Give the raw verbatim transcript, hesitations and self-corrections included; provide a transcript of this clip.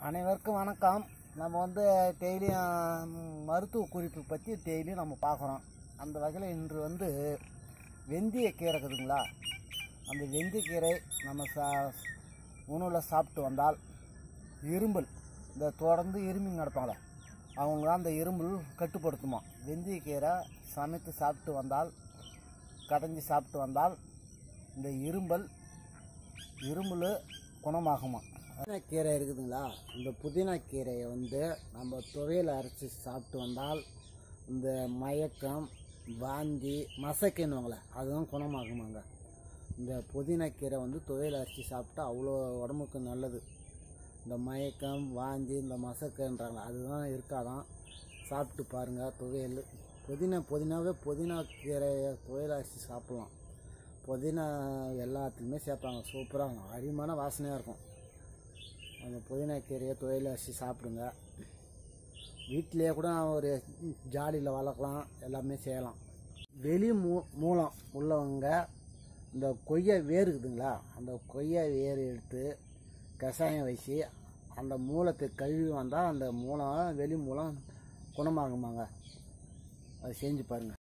அனைவருக்கும் வணக்கம். நம்ம வந்து டெய்லியும் மருத்துவ குறிப்பு பற்றி டெய்லியும் நம்ம பார்க்குறோம். அந்த வகையில் இன்று வந்து வெந்தய கீரை இருக்குதுங்களா, அந்த வெந்தய கீரை நம்ம சா உணவில் சாப்பிட்டு வந்தால் இரும்பல், இந்த தொடர்ந்து இருமிங்க நடப்பாங்களே அவங்க அந்த இரும்பல் கட்டுப்படுத்துமா. வெந்தய கீரை சமைத்து சாப்பிட்டு வந்தால், கடைஞ்சி சாப்பிட்டு வந்தால் இந்த இரும்பல் இரும்பல் குணமாகுமா. புதினா கீரை இருக்குதுங்களா, இந்த புதினா கீரையை வந்து நம்ம துவையில் அரைச்சி சாப்பிட்டு வந்தால் இந்த மயக்கம், வாந்தி, மசக்கைன்னுவாங்களே அதுதான் குணமாகுமாங்க. இந்த புதினா கீரை வந்து துவையில் அரைச்சி சாப்பிட்டா அவ்வளோ உடம்புக்கு நல்லது. இந்த மயக்கம், வாந்தி, இந்த மசக்கைன்றாங்களே அதுதான் இருக்காதான். சாப்பிட்டு பாருங்கள். துவையல் புதினா புதினாவே புதினா கீரையை துவையில் அரைச்சி சாப்பிட்லாம். புதினா எல்லாத்துலேயுமே சேர்ப்பாங்க, சூப்பராக அருமையான வாசனையாக இருக்கும். அந்த புதினா கீரையை துவையில் அரைச்சி சாப்பிடுங்க. வீட்டிலேயே கூட ஒரு ஜாடியில் வளர்க்கலாம், எல்லாமே செய்யலாம். வெளி மூ மூலம் உள்ளவங்க இந்த கொய்யா வேர் இருக்குதுங்களா, அந்த கொய்யா வேர் எடுத்து கஷாயம் வச்சு அந்த மூலத்தை கழுவி வந்தால் அந்த மூலம் வெளி மூலம் குணமாகுமாங்க. அதை செஞ்சு பாருங்கள்.